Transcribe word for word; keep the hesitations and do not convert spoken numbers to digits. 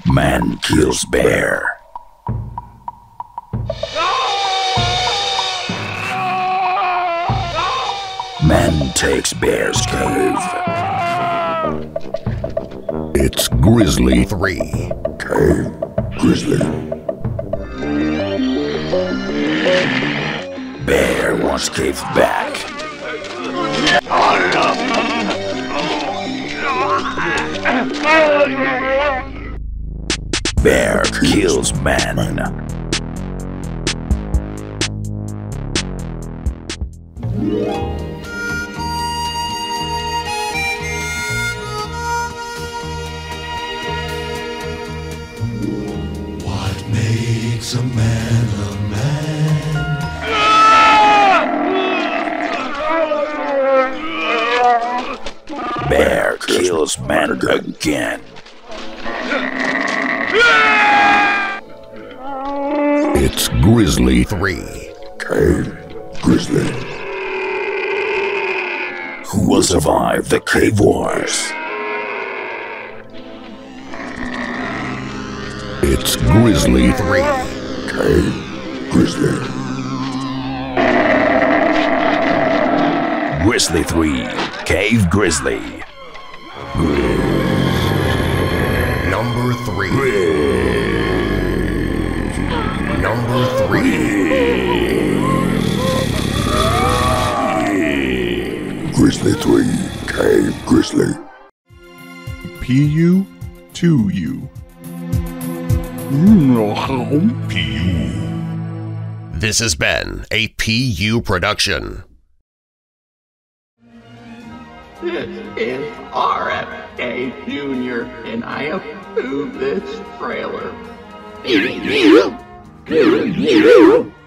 Man kills bear. Man takes bear's cave. It's Grizzly three. Cave Grizzly. Bear wants cave back. Bear kills man. What makes a man a man? Bear kills man again. It's Grizzly three. Cave Grizzly. Who will survive the cave wars? It's Grizzly three. Cave Grizzly. Grizzly three. Cave Grizzly. Number three. Number three. Grizzly three. Cave Grizzly. P U to U. P U. This has been a P U production. This is R F K Junior, and I approve this trailer.